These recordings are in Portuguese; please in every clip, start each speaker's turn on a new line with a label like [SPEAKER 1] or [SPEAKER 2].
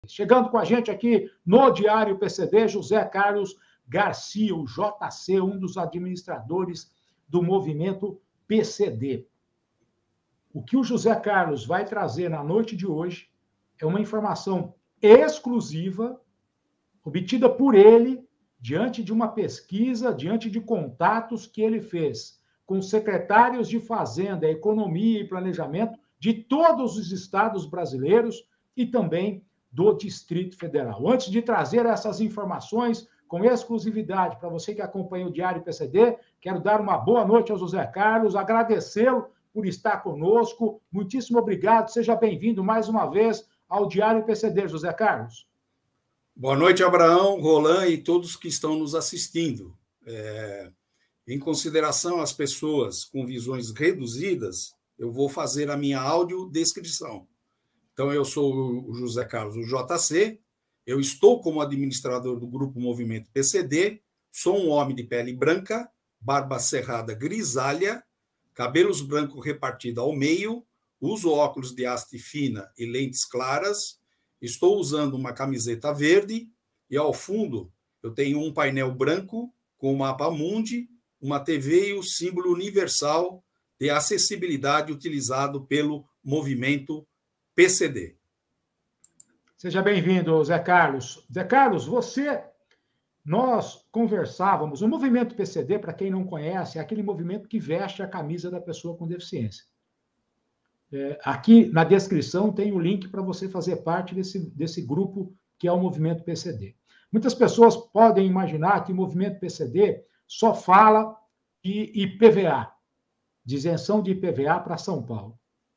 [SPEAKER 1] Chegando com a gente aqui no Diário PCD, José Carlos Garcia, o JC, um dos administradores do movimento PCD. O que o José Carlos vai trazer na noite de hoje é uma informação exclusiva, obtida por ele, diante de uma pesquisa, diante de contatos que ele fez com secretários de Fazenda, Economia e Planejamento de todos os estados brasileiros e também do Distrito Federal. Antes de trazer essas informações com exclusividade para você que acompanha o Diário PCD, quero dar uma boa noite ao José Carlos, agradecê-lo por estar conosco. Muitíssimo obrigado, seja bem-vindo mais uma vez ao Diário PCD, José Carlos.
[SPEAKER 2] Boa noite, Abraão, Roland e todos que estão nos assistindo. Em consideração às pessoas com visões reduzidas, eu vou fazer a minha audiodescrição. Então, eu sou o José Carlos, o JC, eu estou como administrador do Grupo Movimento PCD, sou um homem de pele branca, barba cerrada grisalha, cabelos brancos repartidos ao meio, uso óculos de haste fina e lentes claras, estou usando uma camiseta verde e, ao fundo, eu tenho um painel branco com o mapa mundi, uma TV e o símbolo universal de acessibilidade utilizado pelo movimento PCD.
[SPEAKER 1] Seja bem-vindo, Zé Carlos. Zé Carlos, nós conversávamos, o movimento PCD, para quem não conhece, é aquele movimento que veste a camisa da pessoa com deficiência. Aqui na descrição tem o link para você fazer parte desse grupo que é o movimento PCD. Muitas pessoas podem imaginar que o movimento PCD só fala de IPVA, de isenção de IPVA para São Paulo.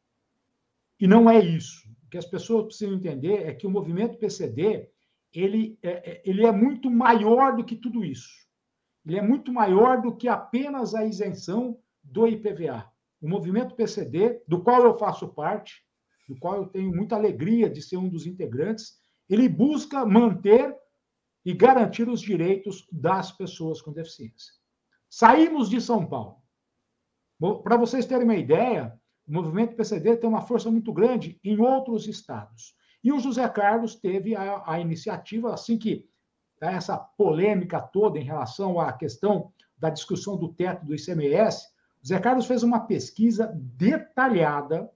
[SPEAKER 1] E não é isso. O que as pessoas precisam entender é que o movimento PCD ele é muito maior do que tudo isso. Ele é muito maior do que apenas a isenção do IPVA. O movimento PCD, do qual eu faço parte, do qual eu tenho muita alegria de ser um dos integrantes, ele busca manter e garantir os direitos das pessoas com deficiência. Saímos de São Paulo. Para vocês terem uma ideia, o movimento PCD tem uma força muito grande em outros estados. E o José Carlos teve a iniciativa, assim que essa polêmica toda em relação à questão da discussão do teto do ICMS, o José Carlos fez uma pesquisa detalhada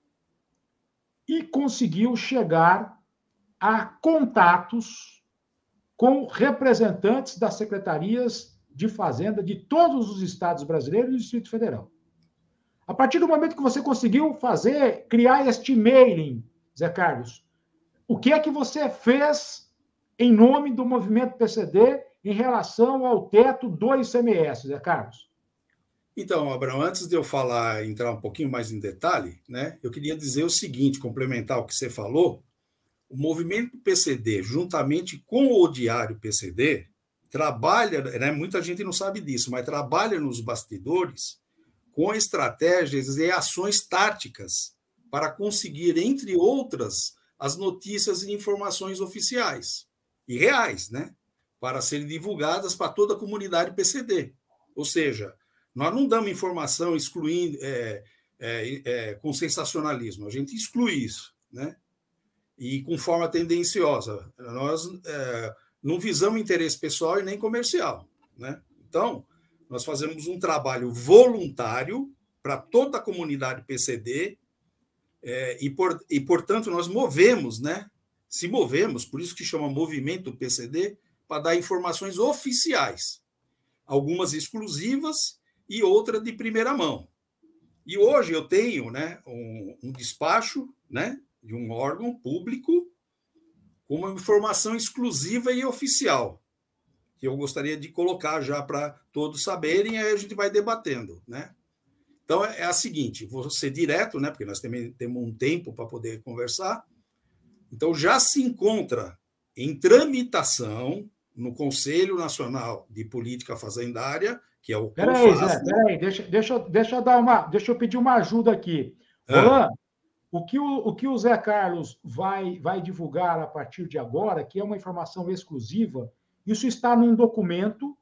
[SPEAKER 1] e conseguiu chegar a contatos com representantes das secretarias de Fazenda de todos os estados brasileiros e do Distrito Federal. A partir do momento que você conseguiu criar este mailing, Zé Carlos, o que é que você fez em nome do movimento PCD em relação ao teto do ICMS, Zé Carlos?
[SPEAKER 2] Então, Abraão, antes de eu entrar um pouquinho mais em detalhe, né, eu queria dizer o seguinte, complementar o que você falou, o movimento PCD, juntamente com o Diário PCD, trabalha, né, muita gente não sabe disso, mas trabalha nos bastidores com estratégias e ações táticas para conseguir, entre outras, as notícias e informações oficiais e reais, né, para serem divulgadas para toda a comunidade PCD. Ou seja, nós não damos informação excluindo com sensacionalismo, a gente exclui isso, né? E com forma tendenciosa. Nós não visamos interesse pessoal e nem comercial, né? Então, nós fazemos um trabalho voluntário para toda a comunidade PCD e, portanto, nós movemos, né? Se movemos, por isso que chama Movimento PCD, para dar informações oficiais, algumas exclusivas e outras de primeira mão. E hoje eu tenho, né, um despacho, né, de um órgão público com uma informação exclusiva e oficial, que eu gostaria de colocar já para todos saberem, aí a gente vai debatendo, né? Então, é a seguinte, vou ser direto, né, porque nós também temos um tempo para poder conversar. Então, já se encontra em tramitação no Conselho Nacional de Política Fazendária, que é o CONFAS.
[SPEAKER 1] Peraí, deixa eu pedir uma ajuda aqui. Roland, o que o Zé Carlos vai divulgar a partir de agora, que é uma informação exclusiva, isso está num documento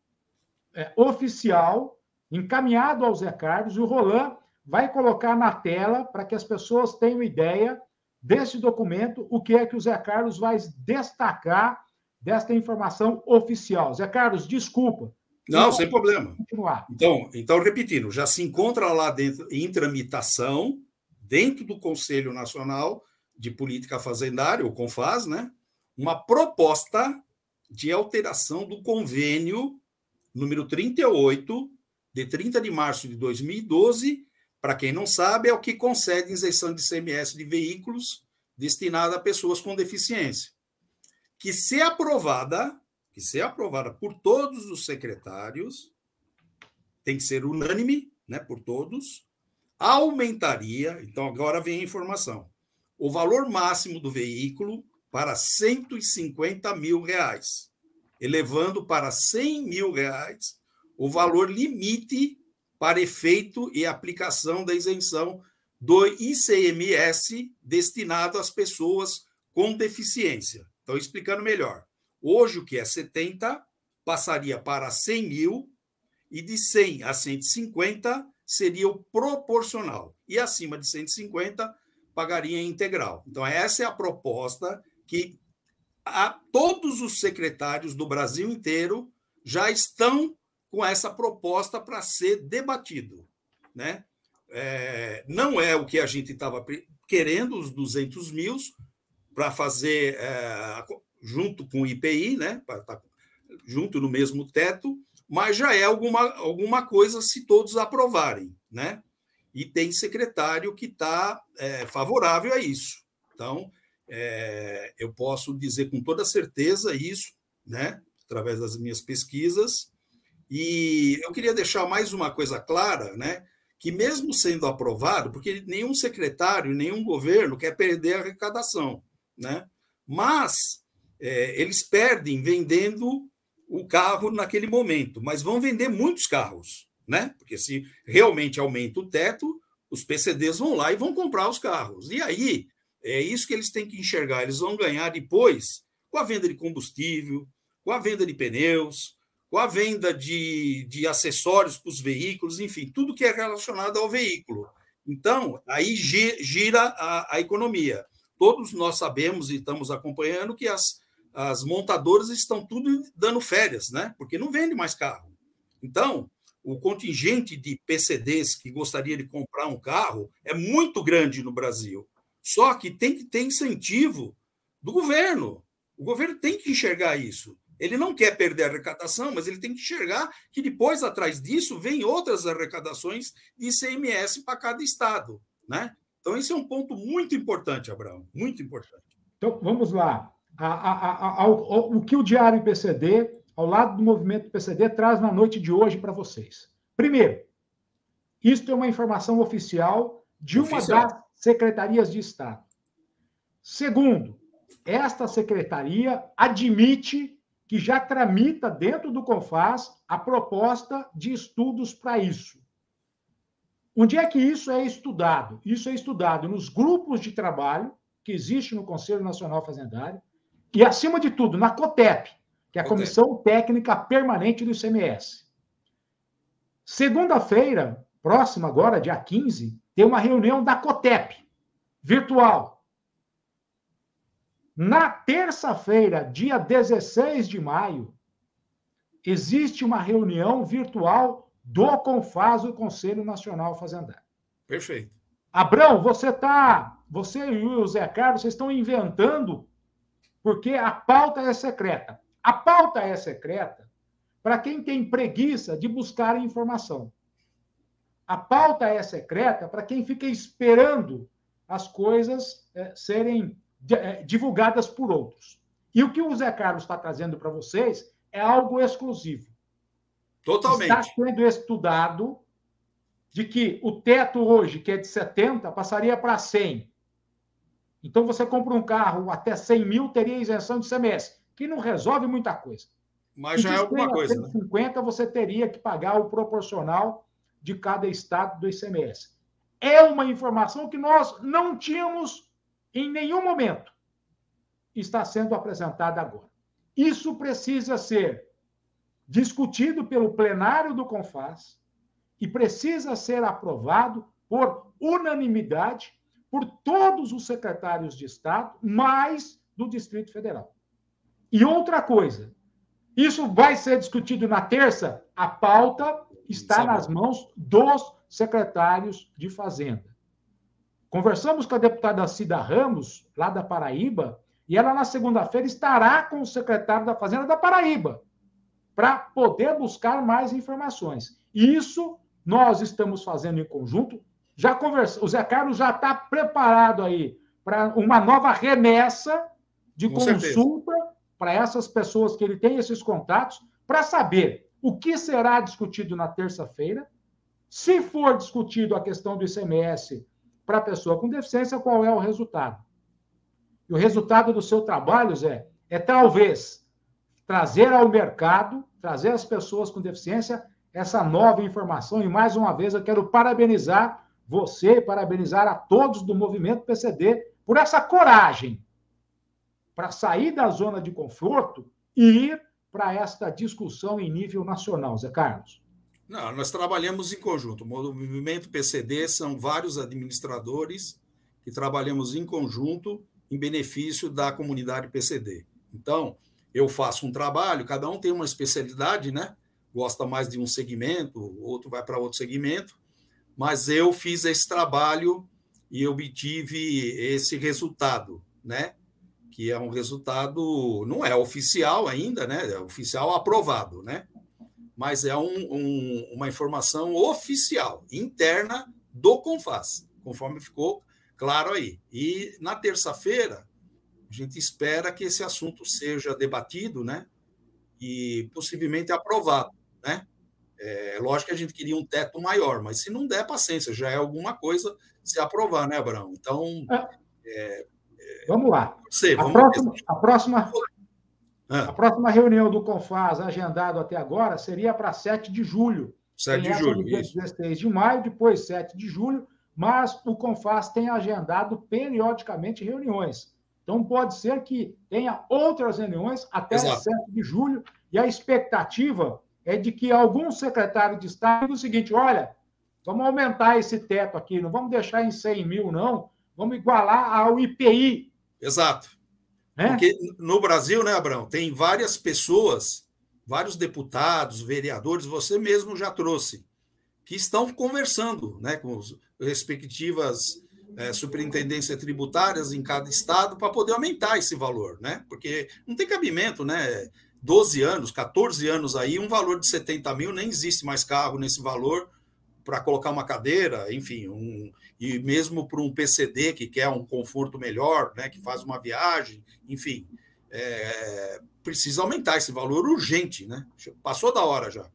[SPEAKER 1] oficial, encaminhado ao Zé Carlos, e o Roland vai colocar na tela para que as pessoas tenham ideia desse documento, o que é que o Zé Carlos vai destacar desta informação oficial. Zé Carlos, desculpa.
[SPEAKER 2] Não, sem problema.
[SPEAKER 1] Continuar.
[SPEAKER 2] Então, repetindo, já se encontra lá dentro, em tramitação, dentro do Conselho Nacional de Política Fazendária, o CONFAS, né, uma proposta de alteração do convênio número 38, de 30 de março de 2012, para quem não sabe, é o que concede isenção de ICMS de veículos destinada a pessoas com deficiência. Que se aprovada por todos os secretários, tem que ser unânime, né, por todos, aumentaria, então agora vem a informação, o valor máximo do veículo para R$150 mil, elevando para R$100 mil o valor limite para efeito e aplicação da isenção do ICMS destinado às pessoas com deficiência. Então, explicando melhor. Hoje, o que é 70 passaria para 100 mil e de 100 a 150 seria o proporcional. E acima de 150 pagaria integral. Então, essa é a proposta que todos os secretários do Brasil inteiro já estão com essa proposta para ser debatido, né? Não é o que a gente estava querendo, os 200 mil, para fazer junto com o IPI, né? Para estar junto no mesmo teto, mas já é alguma coisa se todos aprovarem, né? E tem secretário que está favorável a isso. Então, eu posso dizer com toda certeza isso, né? Através das minhas pesquisas. E eu queria deixar mais uma coisa clara, né? Que mesmo sendo aprovado, porque nenhum secretário, nenhum governo quer perder a arrecadação, né? Mas eles perdem vendendo o carro naquele momento, mas vão vender muitos carros, né? Porque se realmente aumenta o teto, os PCDs vão lá e vão comprar os carros. E aí, é isso que eles têm que enxergar. Eles vão ganhar depois com a venda de combustível, com a venda de pneus, com a venda de acessórios para os veículos, enfim, tudo que é relacionado ao veículo. Então, aí gira a economia. Todos nós sabemos e estamos acompanhando que as montadoras estão tudo dando férias, né? Porque não vende mais carro. Então, o contingente de PCDs que gostaria de comprar um carro é muito grande no Brasil. Só que tem que ter incentivo do governo. O governo tem que enxergar isso. Ele não quer perder a arrecadação, mas ele tem que enxergar que depois, atrás disso, vem outras arrecadações de ICMS para cada estado, né? Então, esse é um ponto muito importante, Abraão, muito importante.
[SPEAKER 1] Então, vamos lá. O que o Diário PCD, ao lado do movimento PCD, traz na noite de hoje para vocês. Primeiro, isto é uma informação oficial de uma das secretarias de Estado. Segundo, esta secretaria admite que já tramita dentro do CONFAS a proposta de estudos para isso. Onde é que isso é estudado? Isso é estudado nos grupos de trabalho que existem no Conselho Nacional Fazendário e, acima de tudo, na COTEP, que é a Comissão Técnica Permanente do ICMS. Segunda-feira, próxima agora, dia 15, tem uma reunião da COTEP, virtual. Na terça-feira, dia 16 de maio, existe uma reunião virtual do CONFAS, o Conselho Nacional Fazendário.
[SPEAKER 2] Perfeito.
[SPEAKER 1] Abrão, você e o Zé Carlos, vocês estão inventando porque a pauta é secreta. A pauta é secreta para quem tem preguiça de buscar informação. A pauta é secreta para quem fica esperando as coisas serem divulgadas por outros. E o que o Zé Carlos está trazendo para vocês é algo exclusivo.
[SPEAKER 2] Totalmente.
[SPEAKER 1] Está sendo estudado de que o teto hoje, que é de 70, passaria para 100. Então, você compra um carro até 100 mil, teria isenção de ICMS, que não resolve muita coisa.
[SPEAKER 2] Mas já é alguma coisa.
[SPEAKER 1] 150, né? Você teria que pagar o proporcional de cada estado do ICMS. É uma informação que nós não tínhamos em nenhum momento. Está sendo apresentada agora. Isso precisa ser discutido pelo plenário do CONFAS e precisa ser aprovado por unanimidade por todos os secretários de Estado, mais do Distrito Federal. E outra coisa, isso vai ser discutido na terça, a pauta está nas mãos dos secretários de Fazenda. Conversamos com a deputada Cida Ramos, lá da Paraíba, e ela, na segunda-feira, estará com o secretário da Fazenda da Paraíba, para poder buscar mais informações. E isso nós estamos fazendo em conjunto. Já conversamos, o Zé Carlos já está preparado aí para uma nova remessa de consulta para essas pessoas que ele tem esses contatos, para saber o que será discutido na terça-feira, se for discutido a questão do ICMS para a pessoa com deficiência, qual é o resultado. E o resultado do seu trabalho, Zé, é talvez trazer ao mercado, trazer às pessoas com deficiência essa nova informação. E, mais uma vez, eu quero parabenizar você, parabenizar a todos do movimento PCD por essa coragem para sair da zona de conforto e ir para esta discussão em nível nacional, Zé Carlos.
[SPEAKER 2] Não, nós trabalhamos em conjunto. O movimento PCD são vários administradores que trabalhamos em conjunto em benefício da comunidade PCD. Então, eu faço um trabalho, cada um tem uma especialidade, né? Gosta mais de um segmento, outro vai para outro segmento, mas eu fiz esse trabalho e obtive esse resultado, né? Que é um resultado, não é oficial ainda, né? É oficial aprovado, né? Mas é uma informação oficial, interna do CONFAS, conforme ficou claro aí. E na terça-feira, a gente espera que esse assunto seja debatido, né? E possivelmente aprovado, né? É lógico que a gente queria um teto maior, mas se não der, paciência, já é alguma coisa se aprovar, né, Abraão? Então,
[SPEAKER 1] vamos lá. A próxima reunião do CONFAS, agendado até agora, seria para 7 de julho.
[SPEAKER 2] 7 de julho,
[SPEAKER 1] dia 16 de maio, depois 7 de julho, mas o CONFAS tem agendado periodicamente reuniões. Então, pode ser que tenha outras reuniões até 7 de julho, e a expectativa é de que algum secretário de Estado diga o seguinte: olha, vamos aumentar esse teto aqui, não vamos deixar em 100 mil, não, vamos igualar ao IPI.
[SPEAKER 2] Exato. Porque no Brasil, né, Abraão, tem várias pessoas, vários deputados, vereadores, você mesmo já trouxe, que estão conversando, né, com as respectivas superintendências tributárias em cada estado para poder aumentar esse valor, né? Porque não tem cabimento, né? 12 anos, 14 anos aí, um valor de 70 mil, nem existe mais carro nesse valor para colocar uma cadeira, enfim, e mesmo para um PCD que quer um conforto melhor, né, que faz uma viagem, enfim, precisa aumentar esse valor urgente, né? Passou da hora já.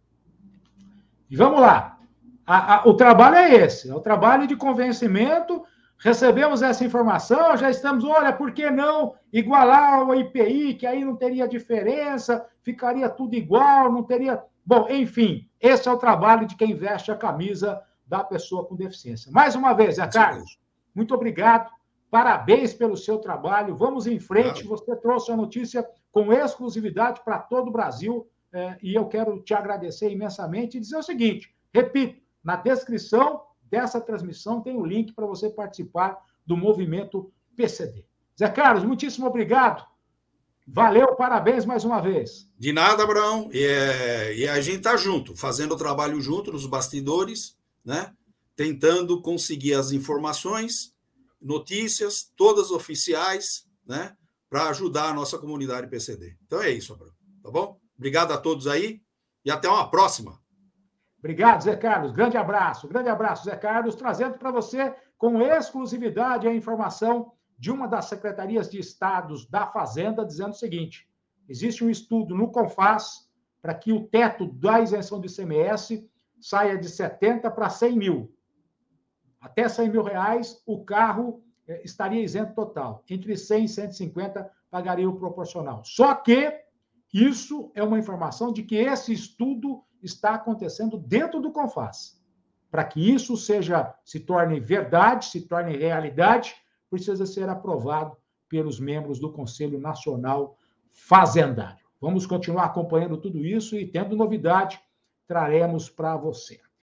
[SPEAKER 1] E vamos lá. O trabalho é esse, é o trabalho de convencimento. Recebemos essa informação, já estamos, olha, por que não igualar ao IPI, que aí não teria diferença, ficaria tudo igual, não teria... Bom, enfim, esse é o trabalho de quem veste a camisa da pessoa com deficiência. Mais uma vez, Zé Carlos, muito obrigado, parabéns pelo seu trabalho, vamos em frente, você trouxe a notícia com exclusividade para todo o Brasil, e eu quero te agradecer imensamente e dizer o seguinte, repito, na descrição dessa transmissão tem o link para você participar do movimento PCD. Zé Carlos, muitíssimo obrigado. Valeu, parabéns mais uma vez.
[SPEAKER 2] De nada, Abraão. E a gente está junto, fazendo o trabalho junto nos bastidores, né? Tentando conseguir as informações, notícias, todas oficiais, né? Para ajudar a nossa comunidade PCD. Então é isso, Abraão. Tá bom? Obrigado a todos aí e até uma próxima.
[SPEAKER 1] Obrigado, Zé Carlos. Grande abraço, Zé Carlos, trazendo para você com exclusividade a informação de uma das secretarias de estados da Fazenda, dizendo o seguinte: existe um estudo no CONFAS para que o teto da isenção do ICMS saia de 70 para 100 mil. Até 100 mil reais, o carro estaria isento total. Entre 100 e 150, pagaria o proporcional. Só que isso é uma informação de que esse estudo está acontecendo dentro do CONFAS. Para que isso se torne verdade, se torne realidade, precisa ser aprovado pelos membros do Conselho Nacional Fazendário. Vamos continuar acompanhando tudo isso e, tendo novidade, traremos para você.